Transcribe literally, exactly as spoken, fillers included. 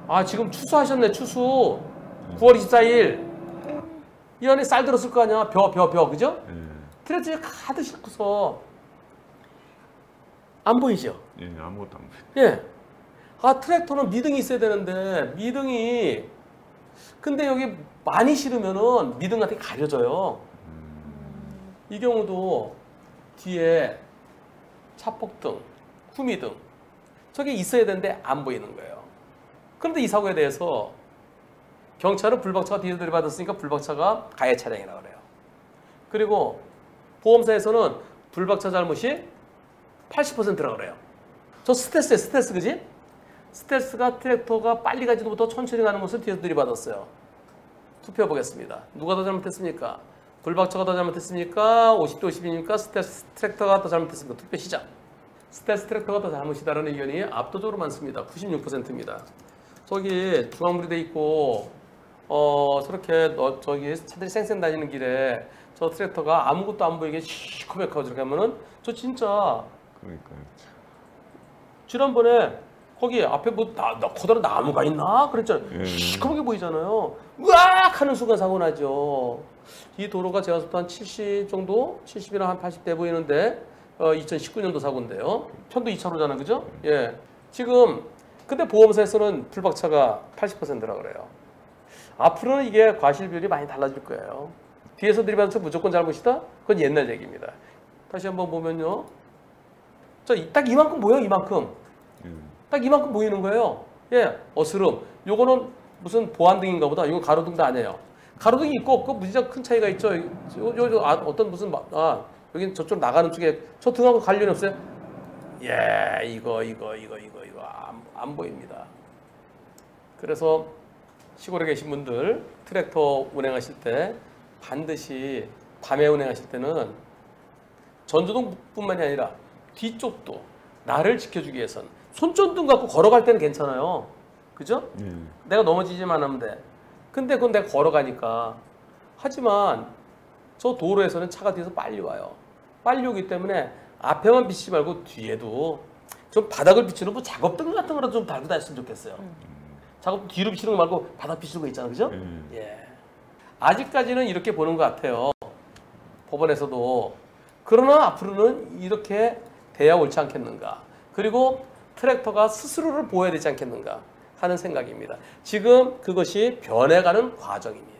아 지금 추수하셨네 추수. 구월 이십사일. 이 안에 쌀 들었을 거 아니야. 벼 벼 벼 그죠? 예. 트랙터에 가득 싣고서 안 보이죠? 예, 아무것도 안 보여. 예. 아 트랙터는 미등이 있어야 되는데 미등이 근데 여기 많이 실으면은 미등한테 가려져요. 음. 이 경우도 뒤에 차폭등, 후미등 저게 있어야 되는데 안 보이는 거예요. 그런데 이 사고에 대해서 경찰은 불박차가 뒤에서 들이받았으니까 불박차가 가해 차량이라고 그래요. 그리고 보험사에서는 불박차 잘못이 팔십 퍼센트라고 그래요. 저 스텔스에 스텔스 그지? 스텔스가 트랙터가 빨리 가지도 못하고 천천히 가는 것을 뒤에서 들이받았어요. 투표해 보겠습니다. 누가 더 잘못했습니까? 불박차가 더 잘못했습니까? 오십 대 오십이니까 스텔스 트랙터가 더 잘못했습니까? 투표 시작. 스텔스 트랙터가 더 잘못이다라는 의견이 압도적으로 많습니다. 구십육 퍼센트입니다. 저기 중앙물이 돼 있고 어 저렇게 너 저기 차들이 쌩쌩 다니는 길에 저 트랙터가 아무것도 안 보이게 시커멓게 저렇게 하면은 저 진짜 그러니까요. 지난번에 거기 앞에 뭐 나, 나 커다란 나무가 있나 그랬잖아요. 예. 시커멓게 보이잖아요. 으악 하는 순간 사고 나죠. 이 도로가 제가 봤을 때 한 칠십 정도, 칠십이나 한 팔십 돼 보이는데 어, 이천십구 년도 사고인데요. 편도 이 차로잖아요, 그죠? 예. 지금 근데 보험사에서는 불박차가 팔십 퍼센트라고 그래요. 앞으로는 이게 과실 비율이 많이 달라질 거예요. 뒤에서 들이받아서 무조건 잘못이다? 그건 옛날 얘기입니다. 다시 한번 보면요. 저 딱 이만큼 보여요, 이만큼. 음. 딱 이만큼 보이는 거예요. 예, 어스름. 요거는 무슨 보안등인가 보다. 이거 가로등도 아니에요. 가로등이 있고 없고 무지장 큰 차이가 있죠. 요, 요, 요 아, 어떤 무슨 아 여긴 저쪽 나가는 쪽에 저 등하고 관련이 없어요. 예, 이거 이거 이거 이거 이거 안, 안 보입니다. 그래서 시골에 계신 분들 트랙터 운행하실 때 반드시 밤에 운행하실 때는 전조등뿐만이 아니라 뒤쪽도 나를 지켜주기 위해서는 손전등 갖고 걸어갈 때는 괜찮아요. 그죠? 예. 내가 넘어지지만 하면 돼. 근데 그건 내가 걸어가니까. 하지만 저 도로에서는 차가 뒤에서 빨리 와요. 빨리 오기 때문에 앞에만 비치지 말고 뒤에도 좀 바닥을 비치는 뭐 작업등 같은 거라도 좀 달고 다녔으면 좋겠어요. 음. 작업 뒤로 비치는 거 말고 바닥 비치는 거 있잖아. 그죠? 음. 예. 아직까지는 이렇게 보는 것 같아요. 법원에서도. 그러나 앞으로는 이렇게 돼야 옳지 않겠는가. 그리고 트랙터가 스스로를 보호해야 되지 않겠는가 하는 생각입니다. 지금 그것이 변해가는 과정입니다.